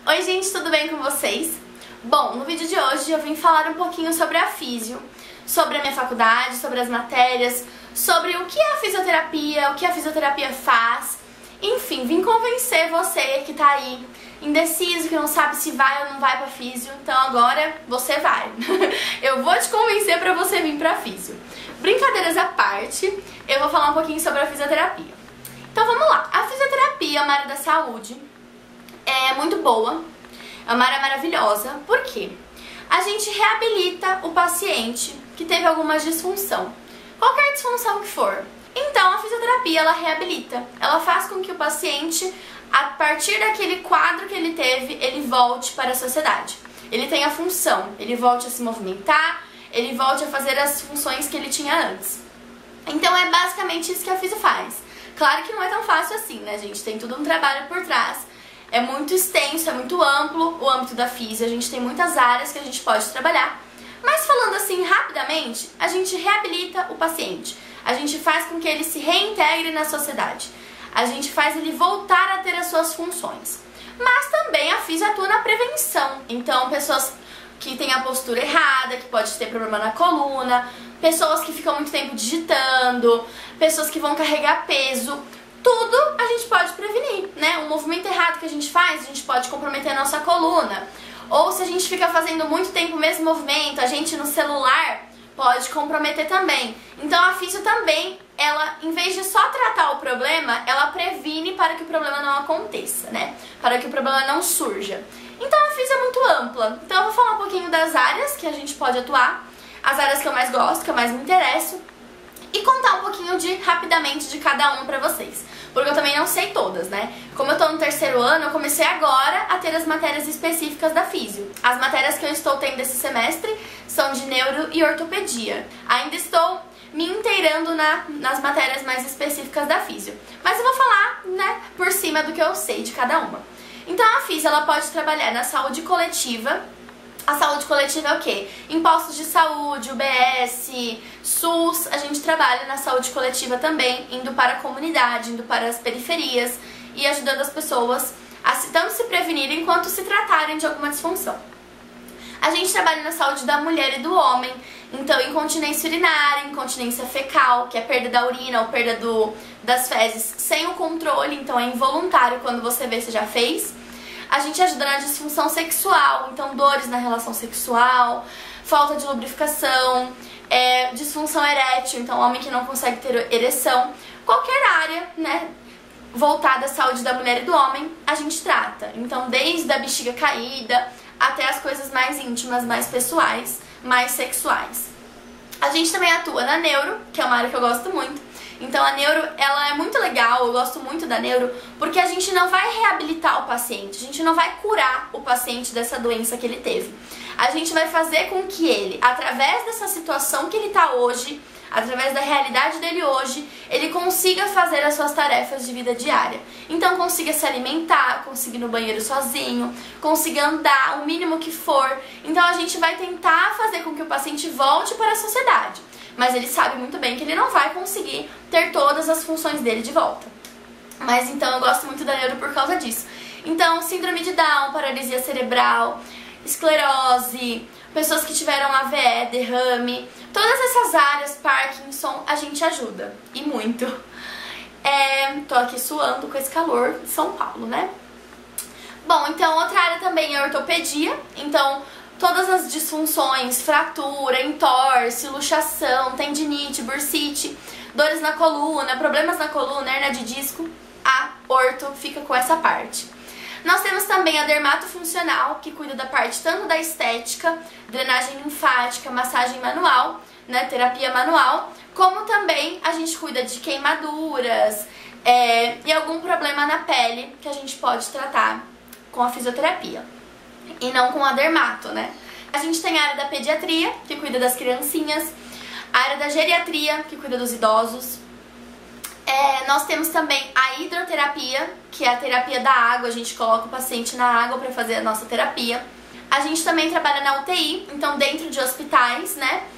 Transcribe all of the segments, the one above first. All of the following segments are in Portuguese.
Oi gente, tudo bem com vocês? Bom, no vídeo de hoje eu vim falar um pouquinho sobre a físio, sobre a minha faculdade, sobre as matérias, sobre o que é a fisioterapia, o que a fisioterapia faz. Enfim, vim convencer você que tá aí indeciso, que não sabe se vai ou não vai pra físio. Então agora você vai. Eu vou te convencer pra você vir pra físio. Brincadeiras à parte, eu vou falar um pouquinho sobre a fisioterapia. Então vamos lá. A fisioterapia é uma área da saúde, é muito boa, é uma área maravilhosa. Por quê? A gente reabilita o paciente que teve alguma disfunção, qualquer disfunção que for. Então a fisioterapia, ela reabilita, ela faz com que o paciente, a partir daquele quadro que ele teve, ele volte para a sociedade. Ele tenha função, ele volte a se movimentar, ele volte a fazer as funções que ele tinha antes. Então é basicamente isso que a físio faz. Claro que não é tão fácil assim, né, gente? Tem tudo um trabalho por trás. É muito extenso, é muito amplo o âmbito da físio. A gente tem muitas áreas que a gente pode trabalhar. Mas falando assim rapidamente, a gente reabilita o paciente. A gente faz com que ele se reintegre na sociedade. A gente faz ele voltar a ter as suas funções. Mas também a físio atua na prevenção. Então, pessoas que têm a postura errada, que pode ter problema na coluna, pessoas que ficam muito tempo digitando, pessoas que vão carregar peso, tudo a gente pode prevenir, né? Um movimento errado que a gente faz, a gente pode comprometer a nossa coluna. Ou se a gente fica fazendo muito tempo o mesmo movimento, a gente no celular pode comprometer também. Então a físio também, ela, em vez de só tratar o problema, ela previne para que o problema não aconteça, né? Para que o problema não surja. Então a físio é muito ampla. Então eu vou falar um pouquinho das áreas que a gente pode atuar, as áreas que eu mais gosto, que eu mais me interesso, e contar um pouquinho rapidamente de cada uma pra vocês. Porque eu também não sei todas, né? Como eu tô no terceiro ano, eu comecei agora a ter as matérias específicas da físio. As matérias que eu estou tendo esse semestre são de neuro e ortopedia. Ainda estou me inteirando nas matérias mais específicas da físio. Mas eu vou falar, né, por cima do que eu sei de cada uma. Então a físio, ela pode trabalhar na saúde coletiva. A saúde coletiva é o quê? Impostos de saúde, UBS, SUS, a gente trabalha na saúde coletiva também, indo para a comunidade, indo para as periferias e ajudando as pessoas a tanto se prevenirem quanto se tratarem de alguma disfunção. A gente trabalha na saúde da mulher e do homem, então incontinência urinária, incontinência fecal, que é perda da urina ou perda das fezes sem o controle, então é involuntário, quando você vê, você já fez. A gente ajuda na disfunção sexual, então dores na relação sexual, falta de lubrificação, disfunção erétil, então homem que não consegue ter ereção. Qualquer área, né, voltada à saúde da mulher e do homem, a gente trata. Então desde a bexiga caída até as coisas mais íntimas, mais pessoais, mais sexuais. A gente também atua na neuro, que é uma área que eu gosto muito. Então a neuro, ela é muito legal, eu gosto muito da neuro, porque a gente não vai reabilitar o paciente, a gente não vai curar o paciente dessa doença que ele teve. A gente vai fazer com que ele, através dessa situação que ele está hoje, através da realidade dele hoje, ele consiga fazer as suas tarefas de vida diária. Então consiga se alimentar, consiga ir no banheiro sozinho, consiga andar, o mínimo que for. Então a gente vai tentar fazer com que o paciente volte para a sociedade. Mas ele sabe muito bem que ele não vai conseguir ter todas as funções dele de volta. Mas então eu gosto muito da neuro por causa disso. Então, síndrome de Down, paralisia cerebral, esclerose, pessoas que tiveram AVE, derrame, todas essas áreas, Parkinson, a gente ajuda. E muito. Tô aqui suando com esse calor de São Paulo, né? Bom, então outra área também é ortopedia. Então, todas as disfunções, fratura, entorse, luxação, tendinite, bursite, dores na coluna, problemas na coluna, hernia de disco, a orto fica com essa parte. Nós temos também a dermatofuncional, que cuida da parte tanto da estética, drenagem linfática, massagem manual, né, terapia manual, como também a gente cuida de queimaduras e algum problema na pele que a gente pode tratar com a fisioterapia. E não com a dermato, né? A gente tem a área da pediatria, que cuida das criancinhas, a área da geriatria, que cuida dos idosos. Nós temos também a hidroterapia, que é a terapia da água, a gente coloca o paciente na água para fazer a nossa terapia. A gente também trabalha na UTI, então dentro de hospitais, né?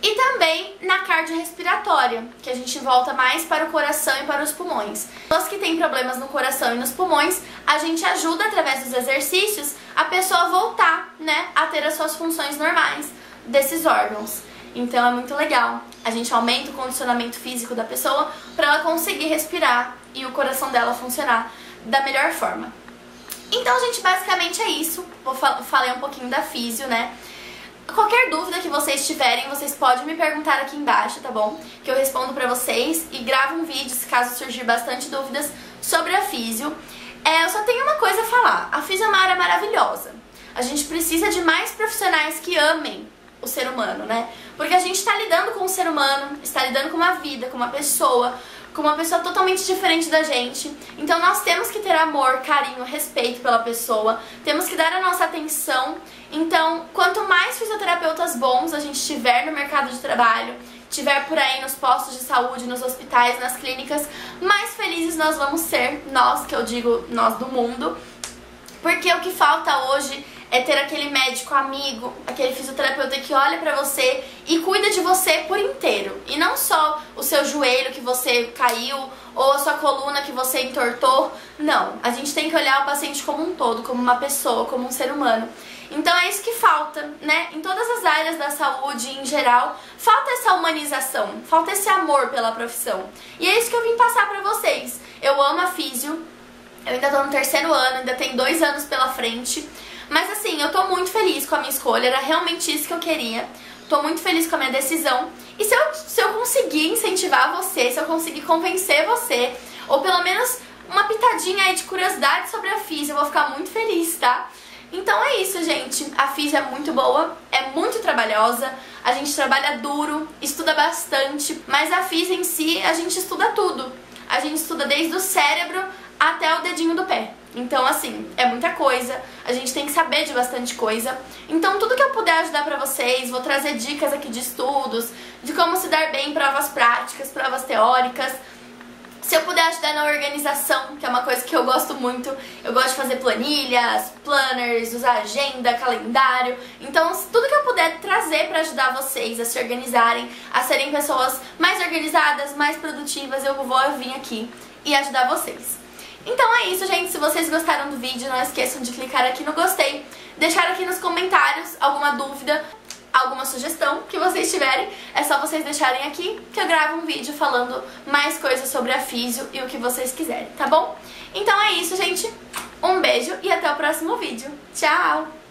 E também na cardiorrespiratória, que a gente volta mais para o coração e para os pulmões. Pessoas que têm problemas no coração e nos pulmões, a gente ajuda através dos exercícios a pessoa a voltar, né, a ter as suas funções normais desses órgãos. Então é muito legal. A gente aumenta o condicionamento físico da pessoa para ela conseguir respirar e o coração dela funcionar da melhor forma. Então, gente, basicamente é isso. Falei um pouquinho da físio, né? Qualquer dúvida que vocês tiverem, vocês podem me perguntar aqui embaixo, tá bom? Que eu respondo pra vocês e gravo um vídeo se caso surgir bastante dúvidas sobre a físio. Eu só tenho uma coisa a falar. A físio é uma área maravilhosa. A gente precisa de mais profissionais que amem o ser humano, né? Porque a gente está lidando com um ser humano, está lidando com uma vida, com uma pessoa totalmente diferente da gente. Então nós temos que ter amor, carinho, respeito pela pessoa, temos que dar a nossa atenção. Então, quanto mais fisioterapeutas bons a gente tiver no mercado de trabalho, tiver por aí nos postos de saúde, nos hospitais, nas clínicas, mais felizes nós vamos ser, nós, que eu digo nós do mundo, porque o que falta hoje é ter aquele médico amigo, aquele fisioterapeuta que olha pra você e cuida de você por inteiro. E não só o seu joelho que você caiu ou a sua coluna que você entortou. Não, a gente tem que olhar o paciente como um todo, como uma pessoa, como um ser humano. Então é isso que falta, né? Em todas as áreas da saúde em geral, falta essa humanização, falta esse amor pela profissão. E é isso que eu vim passar pra vocês. Eu amo a físio, eu ainda tô no 3º ano, ainda tem 2 anos pela frente. Mas assim, eu tô muito feliz com a minha escolha, era realmente isso que eu queria. Tô muito feliz com a minha decisão. E se eu conseguir incentivar você, se eu conseguir convencer você, ou pelo menos uma pitadinha aí de curiosidade sobre a físio, eu vou ficar muito feliz, tá? Então é isso, gente. A físio é muito boa, é muito trabalhosa, a gente trabalha duro, estuda bastante, mas a físio em si, a gente estuda tudo. A gente estuda desde o cérebro até o dedinho do pé. Então, assim, é muita coisa, a gente tem que saber de bastante coisa. Então, tudo que eu puder ajudar pra vocês, vou trazer dicas aqui de estudos, de como se dar bem em provas práticas, provas teóricas. Se eu puder ajudar na organização, que é uma coisa que eu gosto muito, eu gosto de fazer planilhas, planners, usar agenda, calendário. Então, tudo que eu puder trazer pra ajudar vocês a se organizarem, a serem pessoas mais organizadas, mais produtivas, eu vou vir aqui e ajudar vocês. Então é isso, gente. Se vocês gostaram do vídeo, não esqueçam de clicar aqui no gostei, deixar aqui nos comentários alguma dúvida, alguma sugestão que vocês tiverem. É só vocês deixarem aqui que eu gravo um vídeo falando mais coisas sobre a físio e o que vocês quiserem, tá bom? Então é isso, gente. Um beijo e até o próximo vídeo. Tchau!